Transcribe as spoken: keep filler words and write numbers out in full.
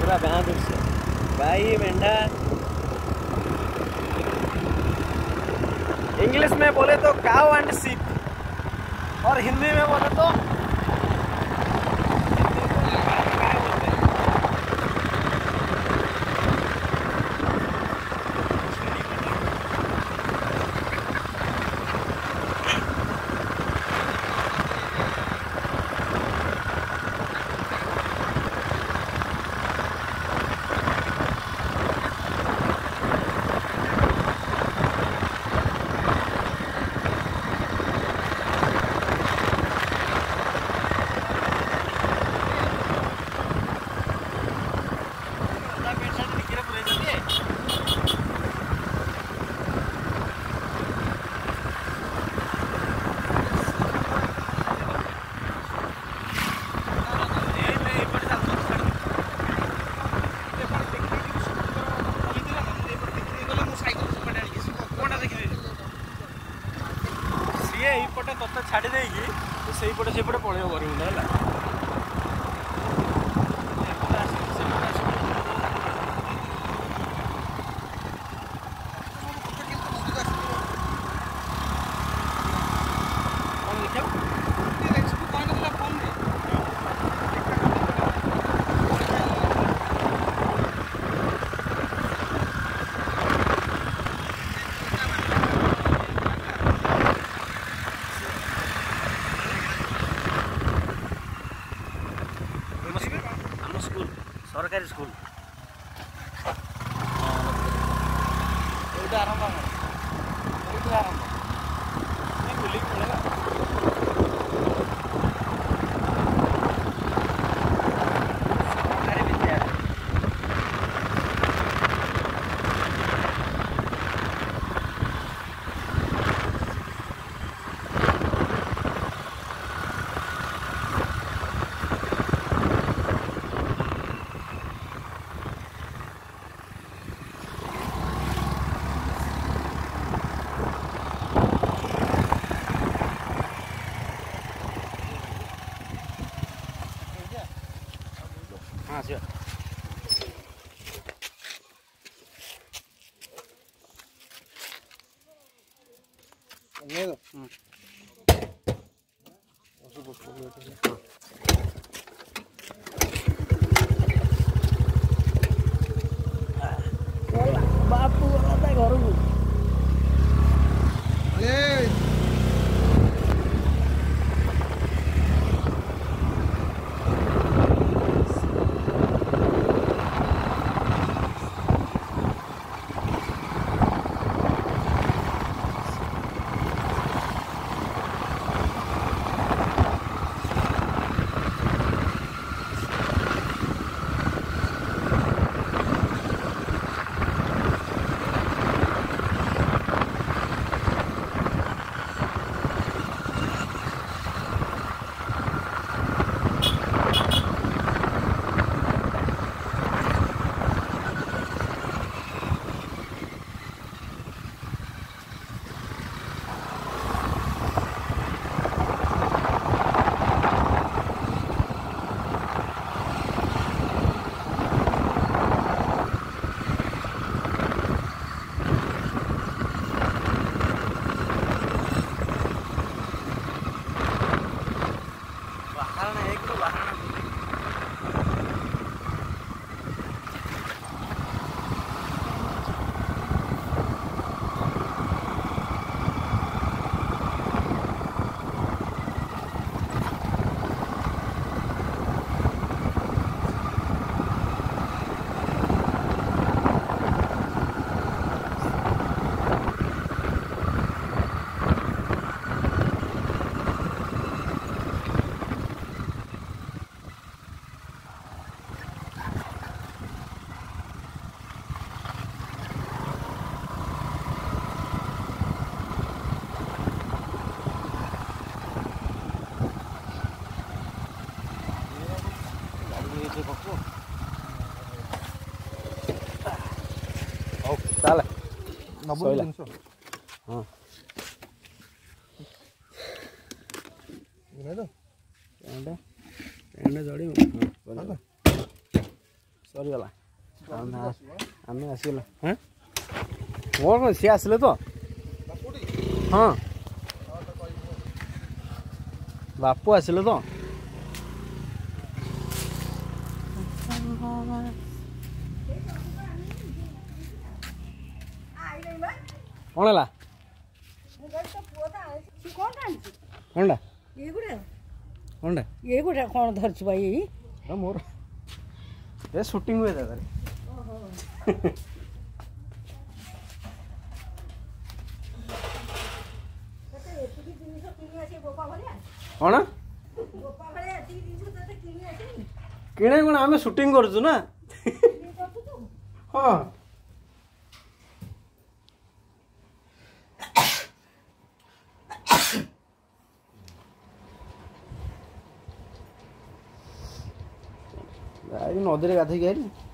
पूरा गांव दृश्य, गाय मेंढा। इंग्लिश में बोले तो काउ एंड शीप, और हिंदी में बोले तो तत्ते छाड़ी देगी तो सही पटे से पटे पड़े घर मुंडा है। सरकारी स्कूल आरंभ आरंभ बुलिक पड़ेगा। हाँ सर बापू घर को चल हाँ जोड़ी सरीगला आम आसगला हाँ मोर कौन सी आसले तो हाँ बापू आसले तो कौन है कौन कौन ये गोटे कौन धरछु भाई मोर ये शूटिंग हुए था कौन किणे कौन आम शूटिंग करूँ ना हाँ नदी गाधे